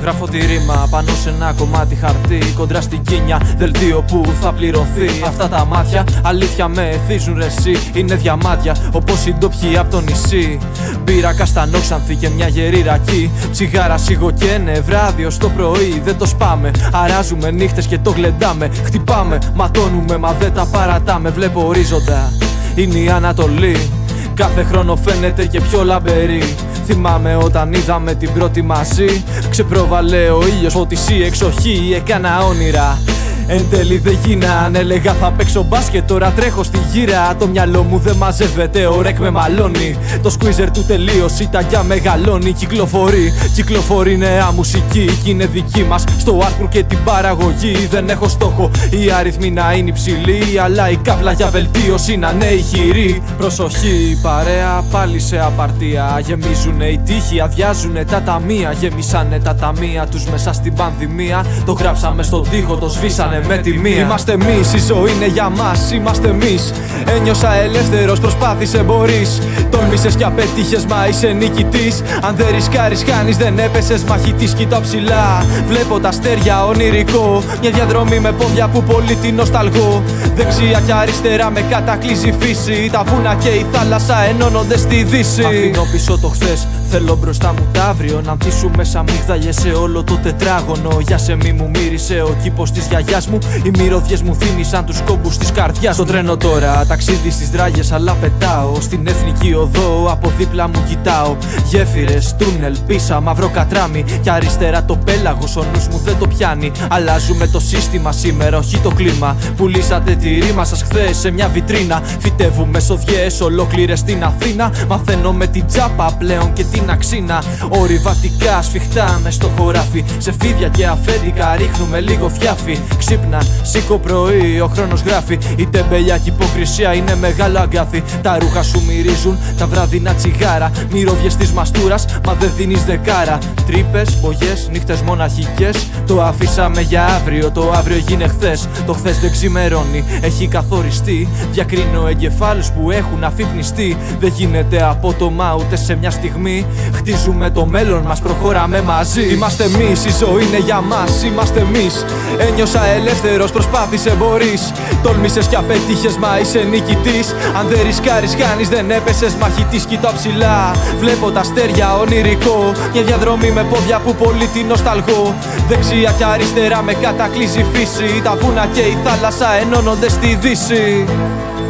Γράφω τη ρήμα πάνω σε ένα κομμάτι χαρτί, κοντρά στην κίνια, δελτίο που θα πληρωθεί. Αυτά τα μάτια αλήθεια με εθίζουν ρε εσύ. Είναι διαμάτια όπως οι ντόπιοι απ' το νησί. Μπύρα καστανόξανθη και μια γερή ρακή. Τσιγάρα σίγο και βράδυ ως το πρωί. Δεν το σπάμε, αράζουμε νύχτες και το γλεντάμε. Χτυπάμε, ματώνουμε μα δεν τα παρατάμε. Βλέπω ορίζοντα, είναι η Ανατολή. Κάθε χρόνο φαίνεται και πιο λαμπερή. Θυμάμαι όταν είδαμε την πρώτη μαζί. Ξεπρόβαλε ο ήλιος, φωτισή, εξοχή, έκανα όνειρα. Εν τέλει δεν γίναν, έλεγα θα παίξω μπάσκετ, τώρα τρέχω στη γύρα. Το μυαλό μου δεν μαζεύεται, ο ρεκ με μαλώνει. Το squeezer του τελείωσε, η ταγιά μεγαλώνει. Κυκλοφορεί νέα μουσική κι είναι δική μας. Στο artwork και την παραγωγή δεν έχω στόχο οι αριθμοί να είναι υψηλοί, αλλά η κάβλα για βελτίωση να είναι ηχηρή. Προσοχή, παρέα πάλι σε απαρτία. Γεμίζουνε οι τείχοι, αδειάζουνε τα ταμεία. Γεμίσανε τα ταμεία τους μέσα στην πανδημία. Το γράψαμε στον τοίχο, το σβήσανε με τη μία. Είμαστε εμείς, η ζωή είναι για μας, είμαστε εμείς. Ένιωσα ελεύθερος, προσπάθησε μπορείς. Τόλμησες κι απέτυχες, μα είσαι νικητής. Αν δεν ρισκάρεις χάνεις, δεν έπεσες μαχητής. Κοίτα ψηλά, βλέπω τα αστέρια ονειρικό. Μια διαδρομή με πόδια που πολύ την νοσταλγώ. Δεξιά και αριστερά με κατακλείζει η φύση. Τα βούνα και η θάλασσα ενώνονται στη δύση. Αφήνω πίσω το χθες, θέλω μπροστά μου τ' αύριο. Να ανθίσουμε σαν μύγδαλιες σε όλο το τετράγωνο. Για σε μη μου μύρισε ο κήπος της γιαγιάς μου. Οι μυρωδιές μου θύμισαν τους κόμπους της καρδιάς. Στο τρένο τώρα, ταξίδι στις δράγες αλλά πετάω. Στην εθνική οδό, από δίπλα μου κοιτάω. Γέφυρες, τούνελ, πίσα, μαύρο κατράμι. Κι αριστερά το πέλαγος, ο νους μου δεν το πιάνει. Αλλάζουμε το σύστημα σήμερα, όχι το κλίμα. Πουλήσατε τη ρήμα σας χθες σε μια βιτρίνα. Φυτεύουμε σοδιές ολόκληρες στην Αθήνα. Μαθαίνω με την τσάπα πλέον και την αξίνα. Ορειβατικά σφιχτά μες στο χωράφι. Σε φίδια και αφέντικα ρίχνουμε λίγο φιάφι. Ξύπνα, σήκω πρωί, ο χρόνος γράφει. Η τεμπελιά και η υποκρισία είναι μεγάλο αγκάθι. Τα ρούχα σου μυρίζουν, τα βραδινά τσιγάρα. Μυρωδιές της μαστούρας, μα δεν δίνεις δεκάρα. Τρύπες, μπογιές, νύχτες μοναχικές. Το αφήσαμε για αύριο, το αύριο έγινε χθες. Το χθες δεν ξημερώνει, έχει καθοριστεί. Διακρίνω εγκεφάλους που έχουν αφυπνιστεί. Δεν γίνεται απότομα ούτε σε μια στιγμή. Χτίζουμε το μέλλον μας, προχωράμε μαζί. Είμαστε εμείς, η ζωή είναι για μας, είμαστε εμείς. Ένιωσα ελεύθερος, προσπάθησε μπορείς. Τόλμησες κι απέτυχες, μα είσαι νικητής. Αν δεν ρισκάρεις χάνεις, δεν έπεσες μαχητής. Κοίτα ψηλά, βλέπω τα αστέρια ονειρικό. Μια διαδρομή με πόδια που πολύ την νοσταλγώ. Δεξιά και αριστερά με κατακλείζει η φύση. Τα βούνα και η θάλασσα ενώνονται στη δύση.